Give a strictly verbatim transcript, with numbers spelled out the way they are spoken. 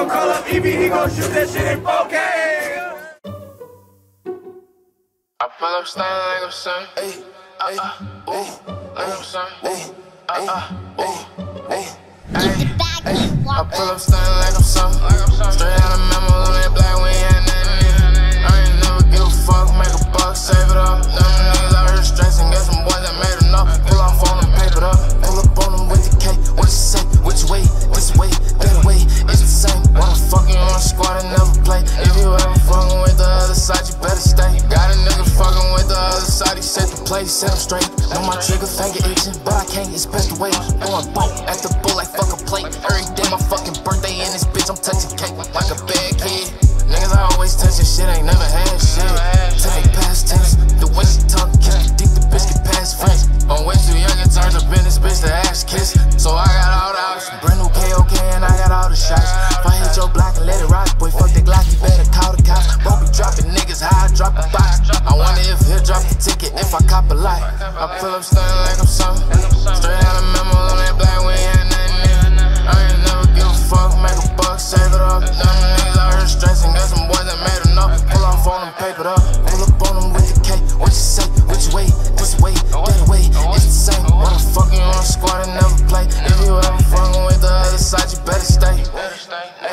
gon' call up E B, he gon' shoot that shit in four K. I pull up stuntin' like I'm son. Ayy, ayy, ooh, like I'm son. Ayy, uh, uh, ooh, ayy, ayy, ayy. I pull up stuntin' like I'm son. Straight out of memo on that black, we ain't had nothing. I ain't never give a fuck, make a buck, save it up. Them niggas out here stressing, got some boys that made enough. Pull off on them, paper up. Pull up on them with the K. What you say? Which way? This way? That way? It's the same. Motherfucker, you on a squad and never play. If you ever fucking with the other side, you better stay. Got a nigga fucking with the other side, he set the play, set him straight. Know my trigger finger itching, but I can't, it's best to wait. Going bump at the bull like fuck a plate. Every day my fucking birthday in this bitch, I'm touching cake like a bad kid. Niggas I always touching shit, ain't never had shit. Take past tense, the way she talk, kiss me deep, the bitch get past friends. I'm way too young and turns up in this bitch to ass kiss. So I got all the options, brand new K O K and I got all the shots. If I hit your block and let it rock, boy fuck the Glock, you better call the cops. Won't be dropping niggas how I drop a box. I wonder if he'll drop the ticket if I cop a lot. I pull up stuntin' like I'm something. Straight out of memo on that black, we ain't had nothing. I ain't never give a fuck, make a buck, save it up. Them niggas out here stressing, got some boys that made enough. Pull off on them, paper up. Pull up on them with the K. What you say? Which way? This way? That way? It's the same. Motherfucker, you on a squad and never play. If you ever fucking with the other side, you better stay.